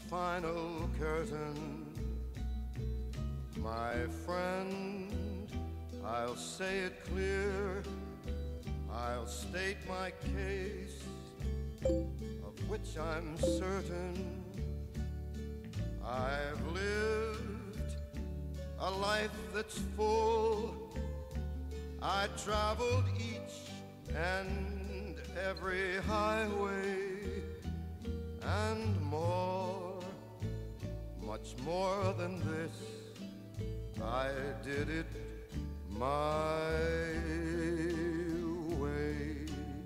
final curtain. My friend, I'll say it clear, I'll state my case, of which I'm certain. I've lived a life that's full. I traveled each and every highway and more, much more than this. I did it my way.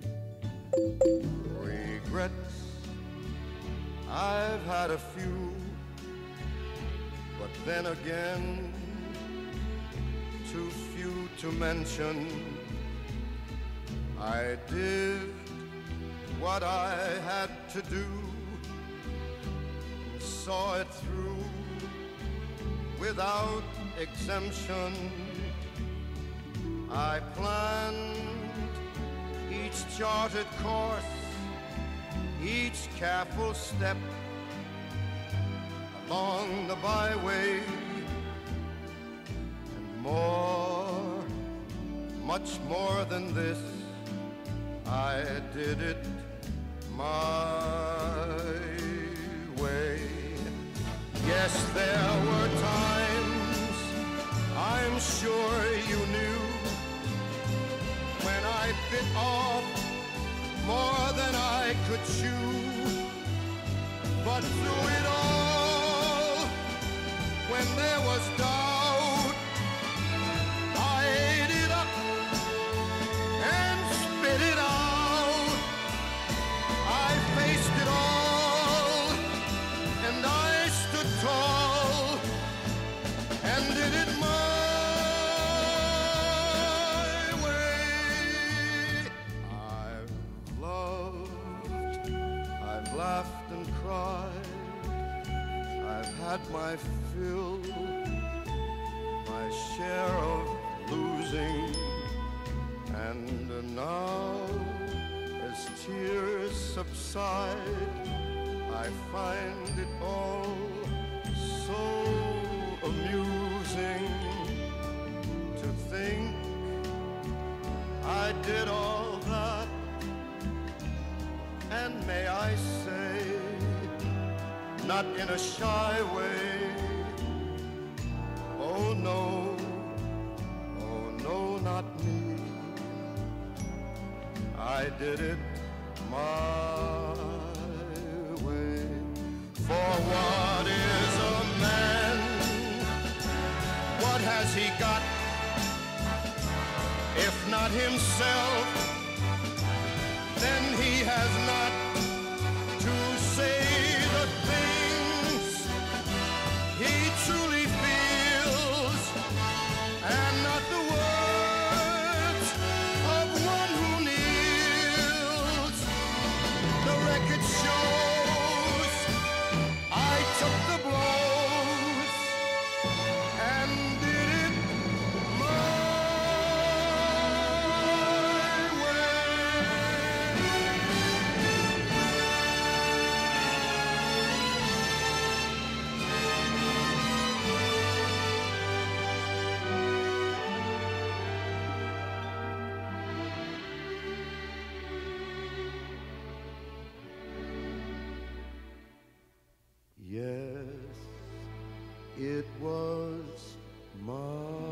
Regrets, I've had a few, but then again, too few to mention. I did what I had to do, saw it through without exemption. I planned each charted course, each careful step along the byway, and more, much more than this, I did it my way. Yes, there were times, I'm sure you knew, when I bit off more than I could chew. But through it all, when there was doubt, I ate it up and spit it out. I faced it all, and I stood tall and did it my way. I've loved, I've laughed and cried, I've had my fill, my share of losing, and now, as tears subside, I find it all so amusing to think I did all that, and may I say, not in a shy way, oh no, not me. I did it my way. For what is a man? What has he got? If not himself, then he has not to say the things he truly feels, and not the words of one who kneels. The record shows I took the blows and did it my Yes, it was my